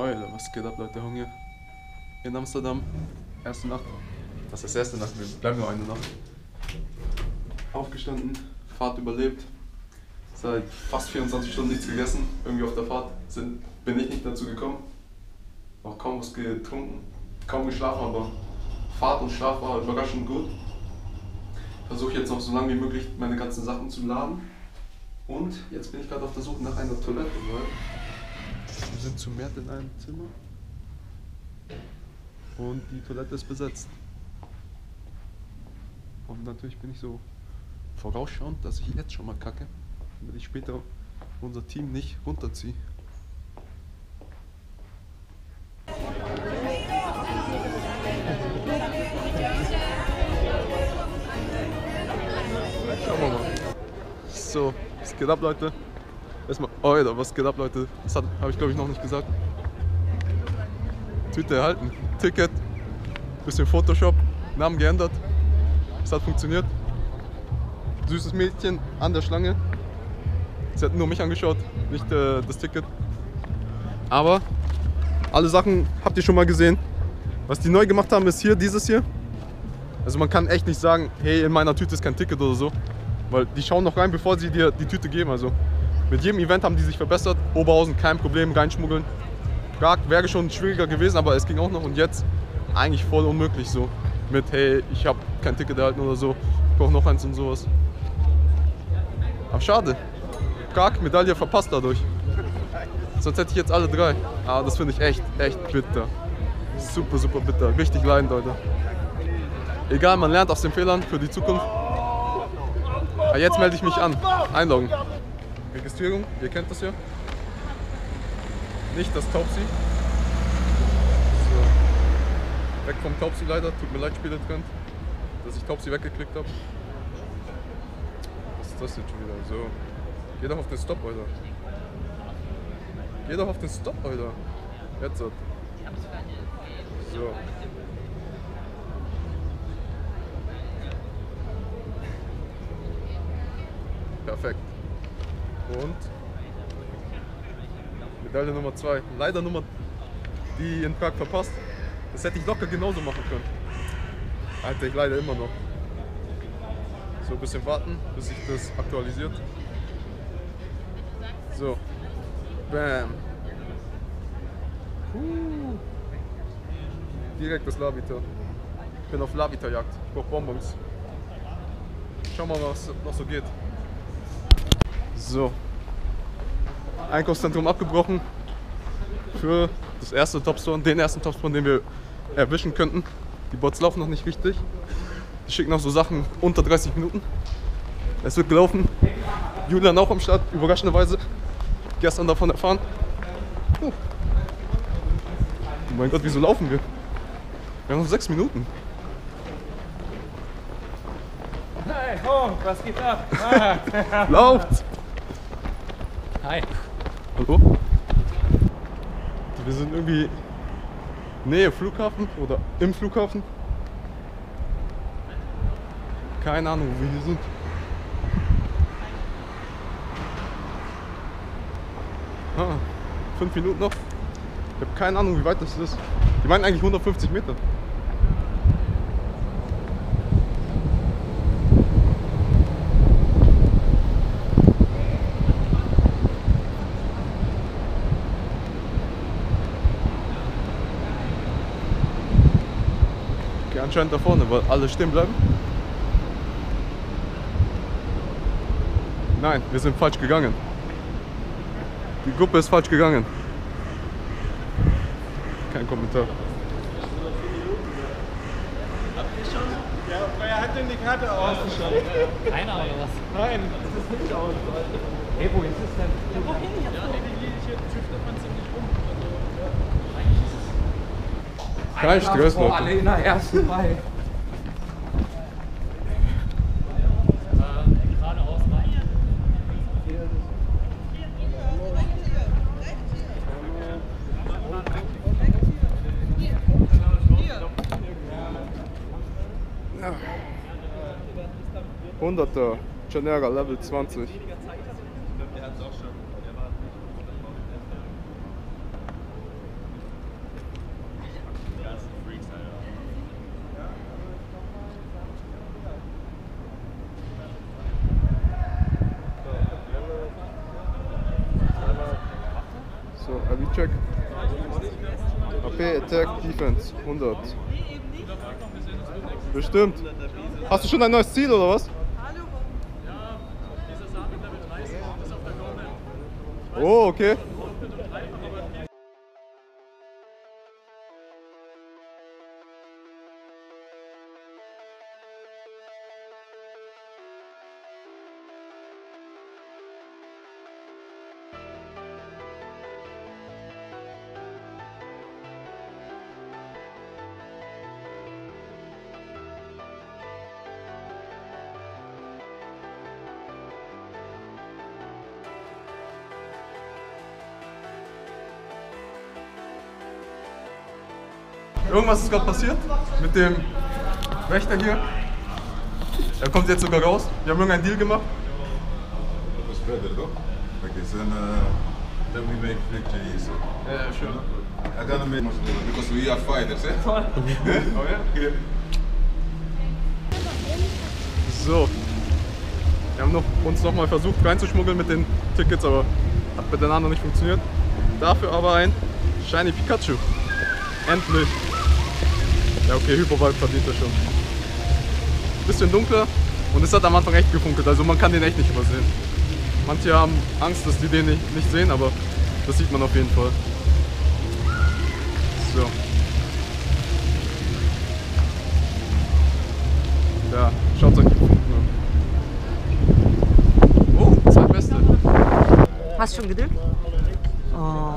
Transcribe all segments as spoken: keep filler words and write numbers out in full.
Alter, was geht ab, Leute? Hunger in Amsterdam. Erste Nacht. Das ist erste Nacht, wir bleiben nur eine Nacht. Aufgestanden, Fahrt überlebt. Seit fast vierundzwanzig Stunden nichts gegessen. Irgendwie auf der Fahrt sind, bin ich nicht dazu gekommen. Noch kaum was getrunken, kaum geschlafen, aber Fahrt und Schlaf war überraschend gut. Versuche jetzt noch so lange wie möglich meine ganzen Sachen zu laden. Und jetzt bin ich gerade auf der Suche nach einer Toilette, weil wir sind zu mehr in einem Zimmer und die Toilette ist besetzt. Und natürlich bin ich so vorausschauend, dass ich jetzt schon mal kacke, damit ich später unser Team nicht runterziehe. Schauen wir mal. So, was geht ab, Leute? Erstmal, Alter, was geht ab, Leute? Das habe ich, glaube ich, noch nicht gesagt. Tüte erhalten, Ticket, bisschen Photoshop, Namen geändert. Es hat funktioniert. Süßes Mädchen an der Schlange. Sie hat nur mich angeschaut, nicht äh, das Ticket. Aber alle Sachen habt ihr schon mal gesehen. Was die neu gemacht haben, ist hier, dieses hier. Also man kann echt nicht sagen, hey, in meiner Tüte ist kein Ticket oder so. Weil die schauen noch rein, bevor sie dir die Tüte geben. Also mit jedem Event haben die sich verbessert. Oberhausen, kein Problem, reinschmuggeln. Prag wäre schon schwieriger gewesen, aber es ging auch noch. Und jetzt eigentlich voll unmöglich so. Mit, hey, ich habe kein Ticket erhalten oder so. Ich brauche noch eins und sowas. Aber schade. Prag, Medaille verpasst dadurch. Sonst hätte ich jetzt alle drei. Aber das finde ich echt, echt bitter. Super, super bitter. Richtig leidend, Leute. Egal, man lernt aus den Fehlern für die Zukunft. Aber jetzt melde ich mich an. Einloggen. Registrierung, ihr kennt das ja. Nicht das Taubsi. So. Weg vom Taubsi leider. Tut mir leid, Spieletrend, dass ich Taubsi weggeklickt habe. Was ist das jetzt schon wieder? So. Geh doch auf den Stop, Alter. Geh doch auf den Stop, Alter. Jetzt. So. Perfekt. Und Medaille Nummer zwei. Leider Nummer, die in Prag verpasst. Das hätte ich locker genauso machen können. Alter, ich leider immer noch. So, ein bisschen warten, bis sich das aktualisiert. So. Bam. Uh. Direkt das Lavita. Ich bin auf Lavita-Jagd. Ich brauche Bonbons. Schauen wir mal, was noch so geht. So. Einkaufszentrum abgebrochen. Für das erste Topstore, den ersten Topstore, den wir erwischen könnten. Die Bots laufen noch nicht richtig. Die schicken noch so Sachen unter dreißig Minuten. Es wird gelaufen. Julian auch am Start, überraschenderweise. Gestern davon erfahren. Oh, oh mein Gott, wieso laufen wir? Wir haben noch sechs Minuten. Hey, oh, was geht ab? Ah. Lauft! Hi. Hallo? Wir sind irgendwie Nähe Flughafen oder im Flughafen. Keine Ahnung, wo wir hier sind. Ah, fünf Minuten noch. Ich habe keine Ahnung, wie weit das ist. Die meinen eigentlich hundertfünfzig Meter. Okay, anscheinend da vorne, weil alle stehen bleiben. Nein, wir sind falsch gegangen. Die Gruppe ist falsch gegangen. Kein Kommentar. Habt ihr schon? Ja, wer hat denn die Karte aus? Hast du schon? Keiner oder was? Nein, das ist nicht aus. Hey, wohin ist es denn? Ja, wohin? Ja, hier tüftelt man ziemlich rum. Kein Stress, Leute. Alle in der ersten Reihe. Geradeaus rein. hunderter, Genera, Level zwanzig. I V check. A P, Attack, Defense, hundert. Bestimmt. Hast du schon ein neues Ziel oder was? Oh, okay. Irgendwas ist gerade passiert mit dem Wächter hier. Er kommt jetzt sogar raus. Wir haben irgendeinen Deal gemacht. Dat is verder toch? Kijk, dit is een W make flick Ja, schön. I gotta make because we are fighters, eh? Oh ja? Okay. So. Wir haben noch, uns noch mal versucht reinzuschmuggeln mit den Tickets, aber hat miteinander nicht funktioniert. Dafür aber ein Shiny Pikachu. Endlich. Ja okay, Hypervibe verdient er schon. Bisschen dunkler und es hat am Anfang echt gefunkelt, also man kann den echt nicht übersehen. Manche haben Angst, dass die den nicht, nicht sehen, aber das sieht man auf jeden Fall. So. Ja, schaut euch die Funken an. Oh, zwei Beste. Hast du schon gedrückt? Oh.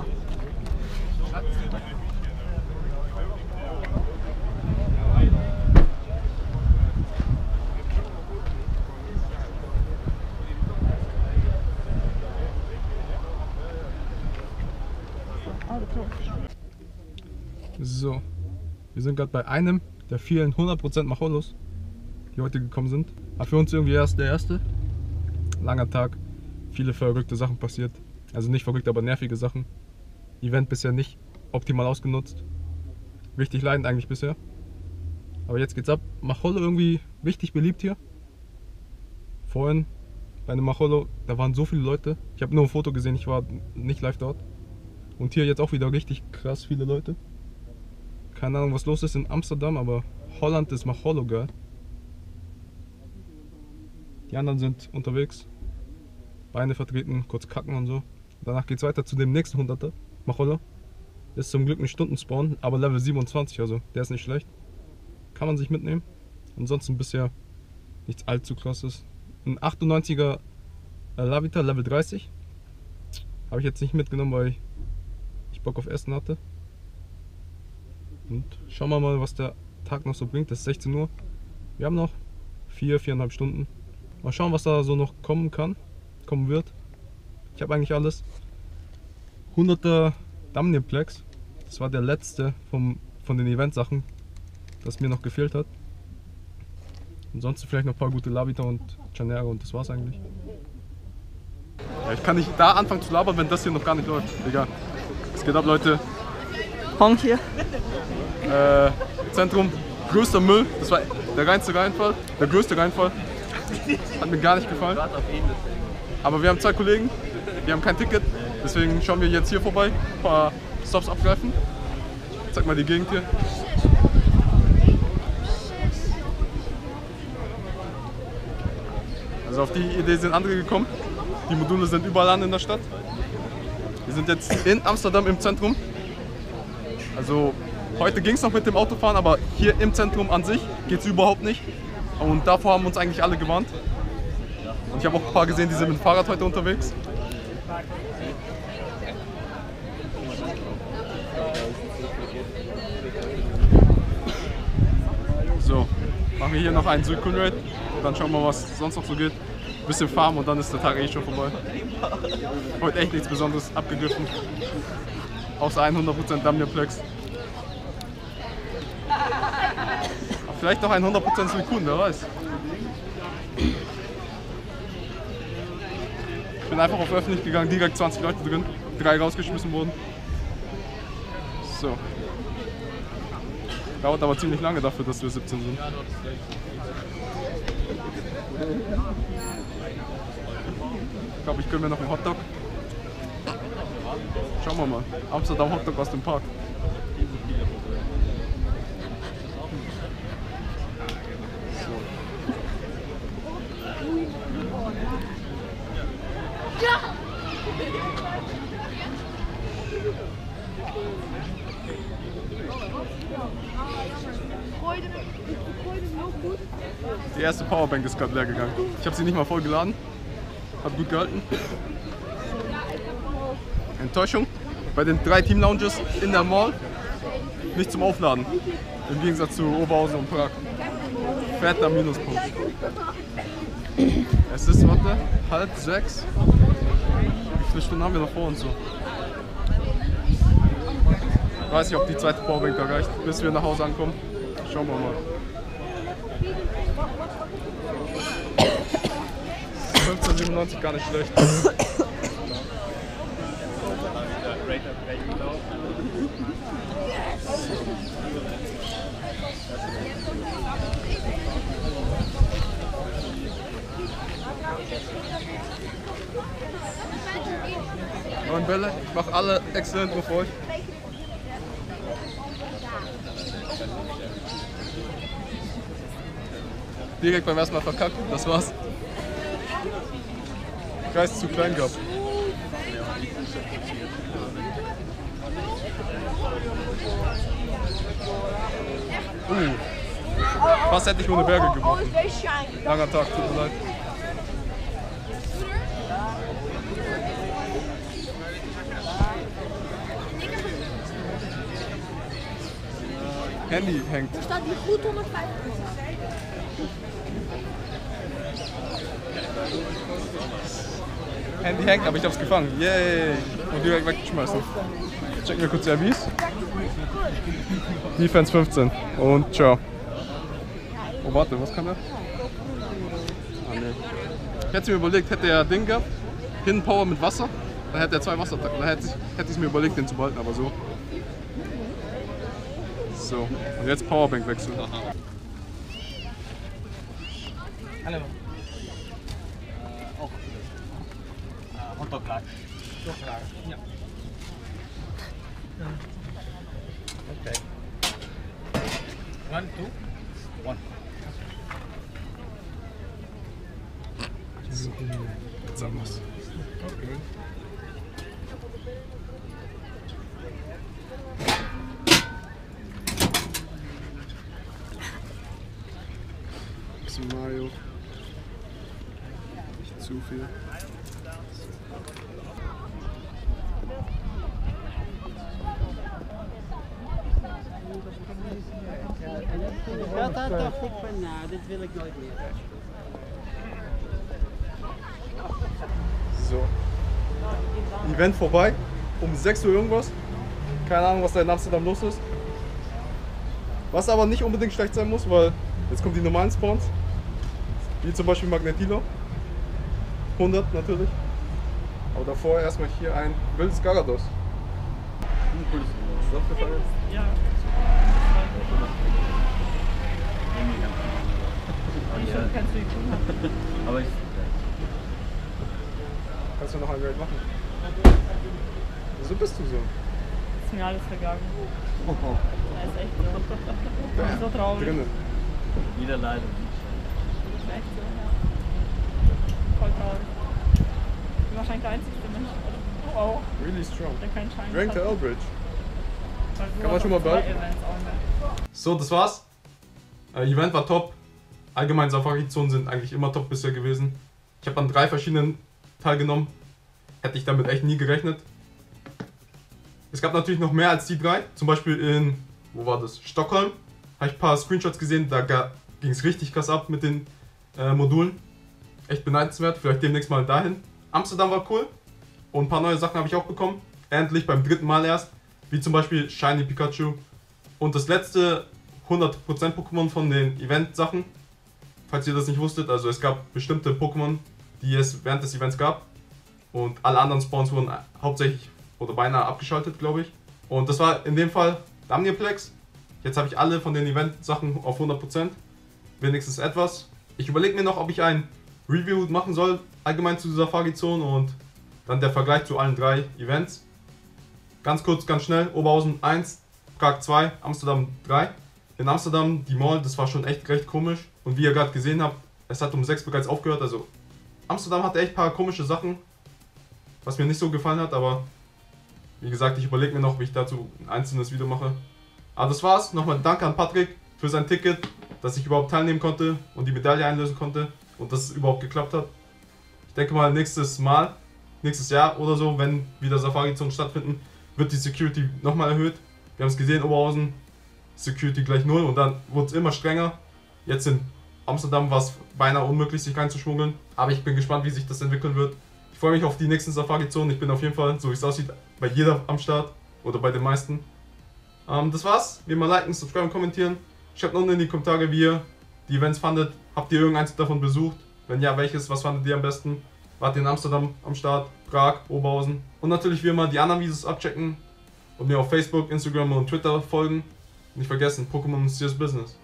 So, wir sind gerade bei einem der vielen hundert Prozent Macholos, die heute gekommen sind. Aber für uns irgendwie erst der erste. Langer Tag, viele verrückte Sachen passiert. Also nicht verrückt, aber nervige Sachen. Event bisher nicht optimal ausgenutzt. Richtig leidend eigentlich bisher. Aber jetzt geht's ab. Macholo irgendwie richtig beliebt hier. Vorhin bei einem Macholo, da waren so viele Leute. Ich habe nur ein Foto gesehen, ich war nicht live dort. Und hier jetzt auch wieder richtig krass viele Leute. Keine Ahnung, was los ist in Amsterdam, aber Holland ist Macholo geil. Die anderen sind unterwegs. Beine vertreten, kurz kacken und so. Danach geht es weiter zu dem nächsten hunderter. Macholo. Ist zum Glück ein Stundenspawn, aber Level siebenundzwanzig, also der ist nicht schlecht. Kann man sich mitnehmen. Ansonsten bisher nichts allzu krasses. Ein achtundneunziger äh, Lavita, Level dreißig. Habe ich jetzt nicht mitgenommen, weil ich Bock auf Essen hatte. Und schauen wir mal, was der Tag noch so bringt. Es ist sechzehn Uhr. Wir haben noch vier, viereinhalb Stunden. Mal schauen, was da so noch kommen kann, kommen wird. Ich habe eigentlich alles. hunderter Damniplex. Das war der letzte vom, von den Event-Sachen, das mir noch gefehlt hat. Ansonsten vielleicht noch ein paar gute Lavita und Chanera und das war's eigentlich. Ja, ich kann nicht da anfangen zu labern, wenn das hier noch gar nicht läuft. Egal. Es geht ab, Leute. Honk hier. Äh, Zentrum, größter Müll. Das war der reinste Reinfall. Der größte Reinfall. Hat mir gar nicht gefallen. Aber wir haben zwei Kollegen, die haben kein Ticket. Deswegen schauen wir jetzt hier vorbei, ein paar Stops abgreifen. Zeig mal die Gegend hier. Also auf die Idee sind andere gekommen. Die Module sind überall an in der Stadt. Wir sind jetzt in Amsterdam im Zentrum. Also heute ging es noch mit dem Autofahren, aber hier im Zentrum an sich geht es überhaupt nicht. Und davor haben uns eigentlich alle gewarnt. Und ich habe auch ein paar gesehen, die sind mit dem Fahrrad heute unterwegs. So, machen wir hier noch einen Südkunraid. Dann schauen wir mal, was sonst noch so geht. Ein bisschen farmen und dann ist der Tag eh schon vorbei. Heute echt nichts Besonderes abgegriffen. Außer hundert Prozent Damniplex. Vielleicht noch ein hundert Prozent Suicune, wer weiß. Ich bin einfach auf öffentlich gegangen, direkt zwanzig Leute drin, drei rausgeschmissen wurden. So. Dauert aber ziemlich lange dafür, dass wir siebzehn sind. Ich glaube, ich gönne mir noch einen Hotdog. Schauen wir mal. Amsterdam Hotdog aus dem Park. Die erste Powerbank ist gerade leer gegangen. Ich habe sie nicht mal voll geladen. Hat gut gehalten. Enttäuschung. Bei den drei Team Lounges in der Mall nicht zum Aufladen. Im Gegensatz zu Oberhausen und Prag. Fetter Minuspunkt. Es ist, warte, halb sechs. Wie viele Stunden haben wir noch vor uns so? Ich weiß nicht, ob die zweite Powerbank da reicht, bis wir nach Hause ankommen. Schauen wir mal. fünfzehn siebenundneunzig gar nicht schlecht. Neun Bälle, ich mache alle exzellent nur für euch. Direkt beim ersten Mal verkackt, das war's. Kreis ist zu klein gehabt. Uh, fast hätte ich ohne Berge gebrochen. Langer Tag, tut mir leid. Handy hängt. Handy hängt, aber ich hab's gefangen. Yay! Und direkt weggeschmeißen. Checken wir kurz die I Bs. Defense fünfzehn. Und ciao. Oh, warte, was kann der? Ah, nee. Ich hätte mir überlegt, hätte er Ding gehabt, Hidden Power mit Wasser, dann hätte er zwei Wasserattacken. Dann hätte ich, hätte ich mir überlegt, den zu behalten, aber so. So, und jetzt Powerbank wechseln. Hallo. Auch. Hotdog Lager. Ja. Okay. One, two, one. So, jetzt haben wir's. Okay. Bisschen Mayo. Nicht zu viel. Dat had dacht ik van, nou, dit wil ik nooit meer. So. Event vorbei. Um sechs Uhr irgendwas. Keine Ahnung, was da in Amsterdam los ist. Was aber nicht unbedingt schlecht sein muss, weil jetzt kommen die normalen Spawns. Wie zum Beispiel Magnetilo. hundert natürlich. Aber davor erstmal hier ein wildes Garados. Ist das aufgefallen? Ja. Ich schon kannst du die tun haben. Aber ich. Kannst du noch ein Raid machen? Wieso bist du so? Ist mir alles vergangen. Das ist echt so. Ich bin so traurig. Drinnen. Niederlage. Das ist echt so, ja. Voll traurig. Ich bin wahrscheinlich der einzige Mensch. Oh, oh. Really strong. Der keinen Schein Rank to hat. Elbridge. Weil du Kann man hast schon mal auch zwei behalten. Events auch noch. So, das war's. Äh, Event war top. Allgemein Safari-Zonen sind eigentlich immer top bisher gewesen. Ich habe an drei verschiedenen teilgenommen. Hätte ich damit echt nie gerechnet. Es gab natürlich noch mehr als die drei. Zum Beispiel in, wo war das? Stockholm. Habe ich ein paar Screenshots gesehen. Da ging es richtig krass ab mit den äh, Modulen. Echt beneidenswert. Vielleicht demnächst mal dahin. Amsterdam war cool. Und ein paar neue Sachen habe ich auch bekommen. Endlich beim dritten Mal erst. Wie zum Beispiel Shiny Pikachu. Und das letzte hundert Prozent Pokémon von den Event-Sachen. Falls ihr das nicht wusstet, also es gab bestimmte Pokémon, die es während des Events gab. Und alle anderen Spawns wurden hauptsächlich oder beinahe abgeschaltet, glaube ich. Und das war in dem Fall Damnierplex. Jetzt habe ich alle von den Event-Sachen auf hundert Prozent. Wenigstens etwas. Ich überlege mir noch, ob ich ein Review machen soll, allgemein zu Safari-Zonen und dann der Vergleich zu allen drei Events. Ganz kurz, ganz schnell. Oberhausen eins, Prag zwei, Amsterdam drei. In Amsterdam, die Mall, das war schon echt recht komisch. Und wie ihr gerade gesehen habt, es hat um sechs bereits aufgehört. Also Amsterdam hatte echt ein paar komische Sachen, was mir nicht so gefallen hat. Aber wie gesagt, ich überlege mir noch, wie ich dazu ein einzelnes Video mache. Aber das war's. Nochmal danke an Patrick für sein Ticket, dass ich überhaupt teilnehmen konnte und die Medaille einlösen konnte. Und dass es überhaupt geklappt hat. Ich denke mal, nächstes Mal, nächstes Jahr oder so, wenn wieder Safari-Zonen stattfinden, wird die Security nochmal erhöht. Wir haben es gesehen, Oberhausen, Security gleich null und dann wurde es immer strenger. Jetzt in Amsterdam war es beinahe unmöglich, sich reinzuschmuggeln. Aber ich bin gespannt, wie sich das entwickeln wird. Ich freue mich auf die nächsten Safari-Zonen. Ich bin auf jeden Fall, so wie es aussieht, bei jeder am Start oder bei den meisten. Ähm, das war's. Wie immer liken, subscriben, kommentieren. Schreibt unten in die Kommentare, wie ihr die Events fandet. Habt ihr irgendeins davon besucht? Wenn ja, welches? Was fandet ihr am besten? Wart ihr in Amsterdam am Start? Prag, Oberhausen? Und natürlich wie immer die anderen Videos abchecken und mir auf Facebook, Instagram und Twitter folgen. Nicht vergessen, Pokémon ist Serious Business.